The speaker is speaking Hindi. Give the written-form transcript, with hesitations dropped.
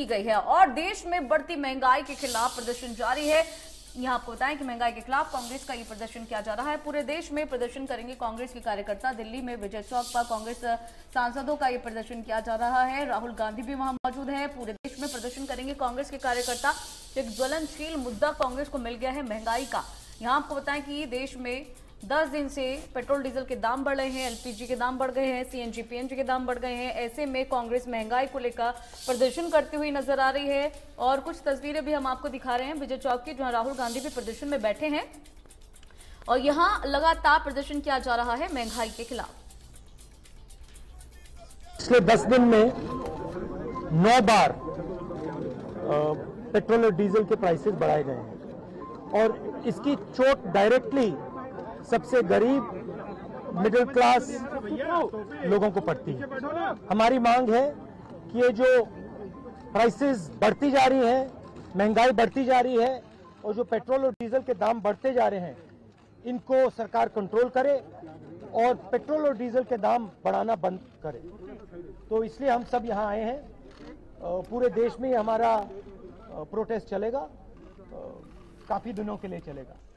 की गई है और देश में बढ़ती महंगाई के खिलाफ प्रदर्शन जारी है। यहाँ आपको बताएं कि महंगाई के खिलाफ कांग्रेस का ये प्रदर्शन किया जा रहा है। पूरे देश में प्रदर्शन करेंगे कांग्रेस के कार्यकर्ता। दिल्ली में विजय चौक पर कांग्रेस सांसदों का ये प्रदर्शन किया जा रहा है। राहुल गांधी भी वहां मौजूद है। पूरे देश में प्रदर्शन करेंगे कांग्रेस के कार्यकर्ता। एक ज्वलनशील मुद्दा कांग्रेस को मिल गया है महंगाई का। यहाँ आपको बताएं कि देश में 10 दिन से पेट्रोल डीजल के दाम बढ़ रहे हैं, एलपीजी के दाम बढ़ गए हैं, सीएनजी पीएनजी के दाम बढ़ गए हैं। ऐसे में कांग्रेस महंगाई को लेकर प्रदर्शन करती हुई नजर आ रही है और कुछ तस्वीरें भी हम आपको दिखा रहे हैं विजय चौक की, जहां राहुल गांधी भी प्रदर्शन में बैठे हैं और यहां लगातार प्रदर्शन किया जा रहा है महंगाई के खिलाफ। पिछले 10 दिन में 9 बार पेट्रोल और डीजल के प्राइसेस बढ़ाए गए हैं और इसकी चोट डायरेक्टली सबसे गरीब मिडिल क्लास लोगों को पड़ती है। हमारी मांग है कि ये जो प्राइसेस बढ़ती जा रही हैं, महंगाई बढ़ती जा रही है और जो पेट्रोल और डीजल के दाम बढ़ते जा रहे हैं, इनको सरकार कंट्रोल करे और पेट्रोल और डीजल के दाम बढ़ाना बंद करे। तो इसलिए हम सब यहाँ आए हैं। पूरे देश में हमारा प्रोटेस्ट चलेगा, काफी दिनों के लिए चलेगा।